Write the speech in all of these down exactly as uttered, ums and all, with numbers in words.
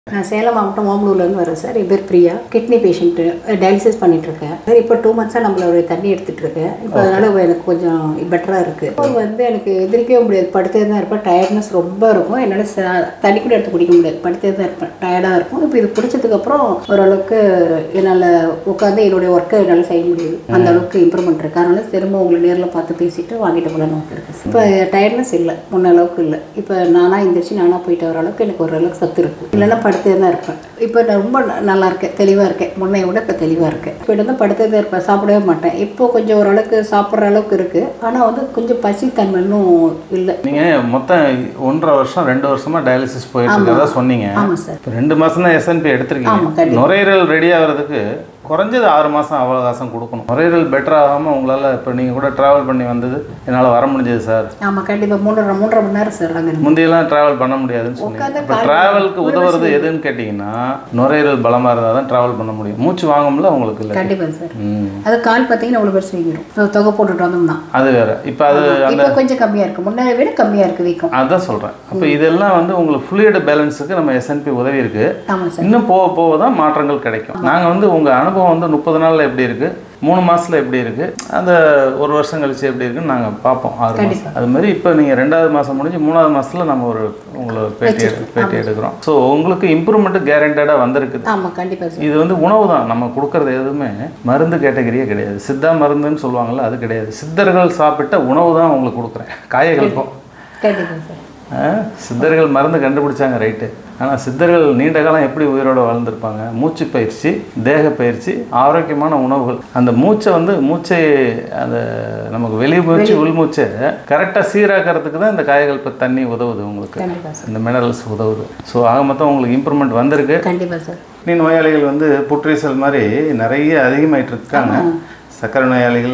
நான் சேலம் மாவட்டம் ஓமலூர்லேருந்து வரேன் சார். என் பேர் பிரியா. கிட்னி பேஷண்ட்டு, டயாலிசிஸ் பண்ணிகிட்ருக்கேன் சார். இப்போ டூ மந்த்ஸாக நம்மளோட தண்ணி எடுத்துகிட்டு இருக்கேன். இப்போ அதனால் எனக்கு கொஞ்சம் பெட்டராக இருக்குது. இப்போ வந்து எனக்கு எதிர்க்கவே முடியாது, படுத்தே தான் இருப்பேன். டயர்ட்னஸ் ரொம்ப இருக்கும். என்னால் தண்ணி கூட எடுத்து குடிக்க முடியாது, படுத்தே தான் இருப்பேன், டயர்டாக இருக்கும். இப்போ இது பிடிச்சதுக்கப்புறம் ஓரளவுக்கு என்னால் உட்காந்து என்னுடைய ஒர்க்கை என்னால் செய்ய முடியுது. அந்த அளவுக்கு இம்ப்ரூவ்மெண்ட் இருக்குது. அதனால திரும்ப உங்களை நேரில் பார்த்து பேசிட்டு வாங்கிட்டு போகலான்னு நோக்கி இருக்குது. இப்போ டயர்ட்னஸ் இல்லை, முன்ன அளவுக்கு இல்லை. இப்போ நானாக எந்திரிச்சு நானாக போயிட்டு வர அளவுக்கு எனக்கு ஓரளவுக்கு சத்து இருக்குது. இல்லைன்னா படுத்தே தான் இருப்பேன். இப்போ நான் ரொம்ப நல்லா இருக்கேன், தெளிவாக இருக்கேன். முன்னைய விட இப்போ தெளிவாக இருக்கேன். இப்போ வந்து படுத்தே தான் இருப்பேன், சாப்பிடவே மாட்டேன். இப்போ கொஞ்சம் ஓரளவுக்கு சாப்பிட்ற அளவுக்கு இருக்குது. ஆனால் வந்து கொஞ்சம் பசி தன்மை இன்னும் இல்லை. நீங்கள் மொத்தம் ஒன்றரை வருஷம் ரெண்டு வருஷமாக டயாலிசிஸ் போயிட்டு இருக்கதா சொன்னீங்க. ஆமாம் சார். இப்போ ரெண்டு மாதம் தான் எஸ்என்பி எடுத்திருக்கீங்க. நுரையீரல் ரெடி ஆகிறதுக்கு குறைஞ்சது ஆறு மாதம் அவகாசம் கொடுக்கணும். நுரையீரல் பெட்டர் ஆகாமல் உங்களால் இப்போ நீங்கள் கூட ட்ராவல் பண்ணி வந்தது என்னால் வர முடிஞ்சது சார். ஆமாம், கண்டிப்பாக மூன்றரை மூன்றரை மணி நேரம் சார். அங்கே முந்தையெல்லாம் ட்ராவல் பண்ண முடியாதுன்னு சொன்னீங்க. இப்போ ட்ராவலுக்கு உதவுறது எதுன்னு கேட்டிங்கன்னா நுரையீரல் பலமாக இருந்தால் தான் ட்ராவல் பண்ண முடியும். மூச்சு வாங்கும்ல உங்களுக்கு இல்லை? கண்டிப்பாக சார். அது கால் பார்த்தீங்கன்னா அவ்வளோ பெருசு வீங்கிடும், தொகை போட்டுட்டு வந்தோம்னா. அது வேறு. இப்போ அது அந்த கொஞ்சம் கம்மியாக இருக்குது, முன்னாடி விட கம்மியாக இருக்குது வீக்கம். அதான் சொல்கிறேன். அப்போ இதெல்லாம் வந்து உங்களுக்கு ஃப்ளூயிட் பேலன்ஸுக்கு நம்ம எஸ்என்பி உதவி இருக்குது. ஆமாம் சார். இன்னும் போக போக தான் மாற்றங்கள் கிடைக்கும். நாங்கள் வந்து உங்கள் அனுபவம் வந்து முப்பது நாளில் எப்படி இருக்குது, மூணு மாதத்தில் எப்படி இருக்குது, அந்த ஒரு வருஷம் கழிச்சு எப்படி இருக்குன்னு நாங்கள் பார்ப்போம். ஆறு மாதம் அது மாதிரி. இப்போ நீங்கள் ரெண்டாவது மாதம் முடிஞ்சு மூணாவது மாதத்தில் நம்ம ஒரு உங்களை பேட்டி பேட்டி எடுக்கிறோம். ஸோ உங்களுக்கு இம்ப்ரூவ்மெண்ட்டு கேரண்டடாக வந்திருக்குது. ஆமாம், கண்டிப்பாக. இது வந்து உணவு தான். நம்ம கொடுக்குறது எதுவுமே மருந்து கேட்டகரியே கிடையாது. சித்தா மருந்துன்னு சொல்லுவாங்கள்ல, அது கிடையாது. சித்தர்கள் சாப்பிட்ட உணவு தான் உங்களுக்கு கொடுக்குறேன். காயகல்பம். கண்டிப்பாக சார். சித்தர்கள் மருந்து கண்டுபிடிச்சாங்க, ரைட்டு. ஆனால் சித்தர்கள் நீண்ட காலம் எப்படி உயிரோடு வாழ்ந்துருப்பாங்க? மூச்சு பயிற்சி, தேக பயிற்சி, ஆரோக்கியமான உணவுகள். அந்த மூச்சை வந்து மூச்சை அந்த நமக்கு வெளி மூச்சு உள் மூச்சை கரெக்டாக சீராக்கிறதுக்கு தான் இந்த காயகல்ப தண்ணி உதவுது உங்களுக்கு. இந்த மினரல்ஸ் உதவுது. ஸோ ஆக மொத்தம் உங்களுக்கு இம்ப்ரூவ்மெண்ட் வந்திருக்கு. கண்டிப்பாக சார். நீ நோயாளிகள் வந்து புற்றுநீசல் மாதிரி நிறைய அதிகமாகிட்டு இருக்காங்க. சர்க்கரை நோயாளிகள்,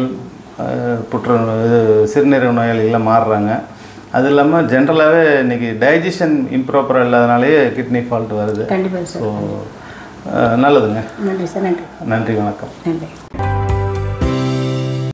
புற்று இது சிறுநீரக நோயாளிகள்லாம் மாறுறாங்க. அது இல்லாமல் ஜென்ரலாகவே இன்றைக்கி டைஜஷன் இம்ப்ராப்பராக இல்லாதனாலேயே கிட்னி ஃபால்ட் வருது. கண்டிப்பாக சார். ஸோ நல்லதுங்க. நன்றி சார். நன்றி. நன்றி, வணக்கம். நன்றி.